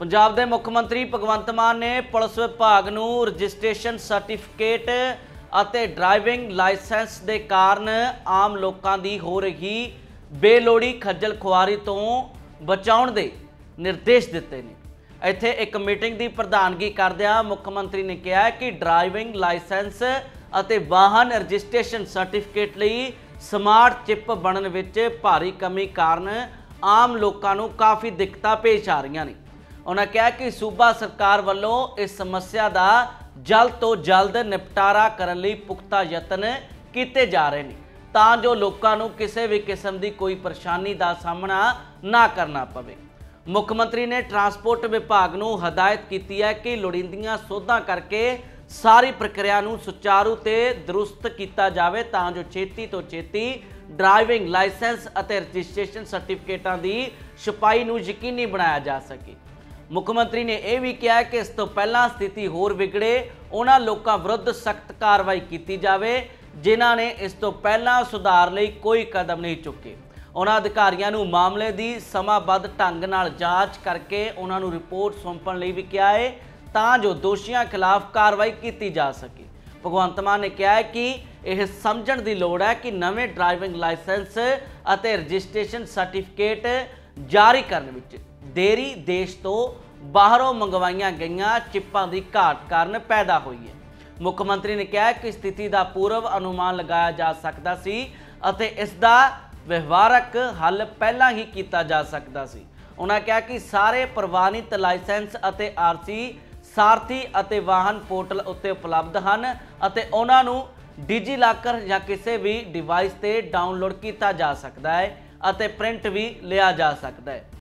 पंजाब के मुख्य मंत्री भगवंत मान ने पुलिस विभाग नूं रजिस्ट्रेशन सर्टिफिकेट ਅਤੇ ड्राइविंग लाइसेंस के कारण आम लोगों की हो रही बेलोड़ी खज्जल खुआरी तो बचाउण दे निर्देश दिते ने। इत्थे एक मीटिंग की प्रधानगी करदिआं मुख्यमंत्री ने कहा कि ड्राइविंग लाइसेंस ਅਤੇ वाहन रजिस्ट्रेशन सर्टिफिकेट लई स्मार्ट चिप बनने विच भारी कमी कारण आम लोगों को काफ़ी दिक्कतां पेश आ रही ने। उन्होंने कहा कि सूबा सरकार वालों इस समस्या का जल्द तो जल्द निपटारा करने लई पुख्ता यतन किए जा रहे हैं तां जो लोगों को किसी भी किस्म की कोई परेशानी का सामना ना करना पवे। मुख्यमंत्री ने ट्रांसपोर्ट विभाग को हदायत की है कि लोड़ींदियां सोधां करके सारी प्रक्रिया को सुचारू ते दुरुस्त किया जाए तां जो छेती तो छेती ड्राइविंग लाइसेंस और रजिस्ट्रेशन सर्टिफिकेटां की छपाई को यकीनी बनाया जा सके। मुख्यमंत्री ने यह भी कहा कि इस तो पहला स्थिति होर बिगड़े उन्हां लोगों विरुद्ध सख्त कार्रवाई की जाए जिन्हां ने इस तो पहला सुधार लई कोई कदम नहीं चुके। उन्हां अधिकारियों को मामले की समाबद्ध ढंग नाल जांच करके उन्होंने रिपोर्ट सौंपण लई भी कहा है तां जो दोषियों खिलाफ कार्रवाई की जा सके। भगवंत मान ने कहा है कि यह समझण की लोड़ है कि नवे ड्राइविंग लाइसेंस और रजिस्ट्रेशन सर्टिफिकेट जारी करने विच देरी देश तो बाहरों मंगवाईयां गईयां चिप्पां की घाट कारण पैदा हुई है। मुख्यमंत्री ने कहा कि स्थिति का पूर्व अनुमान लगाया जा सकता सी अते इसका व्यवहारक हल पहला ही किया जा सकता सी। उन्होंने कहा कि सारे प्रवानित लाइसेंस अते आरसी सारथी अते वाहन पोर्टल उत्ते उपलब्ध हैं अते उन्हां नूं डिजीलॉकर या किसी भी डिवाइस ते डाउनलोड किया जा सकता है अते प्रिंट भी लिया जा सकता है।